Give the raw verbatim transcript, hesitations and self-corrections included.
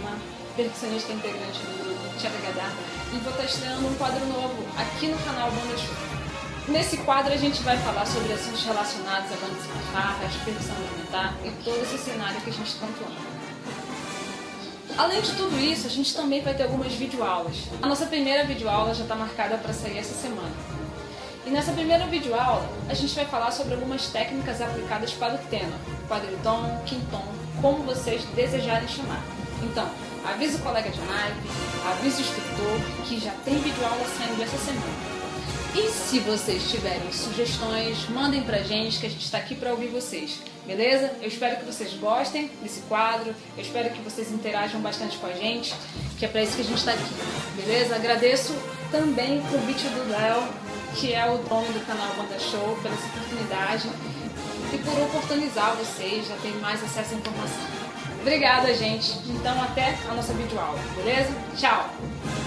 Lima, percussionista integrante do grupo Tchá Gadá, e vou estar estreando um quadro novo aqui no canal Banda Show. Nesse quadro a gente vai falar sobre assuntos relacionados a bandas fanfarras, percussão movimentar e todo esse cenário que a gente tanto ama. Além de tudo isso, a gente também vai ter algumas videoaulas. A nossa primeira videoaula já está marcada para sair essa semana. E nessa primeira videoaula, a gente vai falar sobre algumas técnicas aplicadas para o tenor, quadritom, quintom, como vocês desejarem chamar. Então, avise o colega de naipe, avise o instrutor que já tem videoaula saindo essa semana. E se vocês tiverem sugestões, mandem pra gente que a gente está aqui para ouvir vocês, beleza? Eu espero que vocês gostem desse quadro, eu espero que vocês interajam bastante com a gente, que é para isso que a gente está aqui, beleza? Agradeço também o convite do Léo, que é o dono do canal Banda Show, pela essa oportunidade e por oportunizar vocês a terem mais acesso à informação. Obrigada, gente. Então, até a nossa videoaula, beleza? Tchau!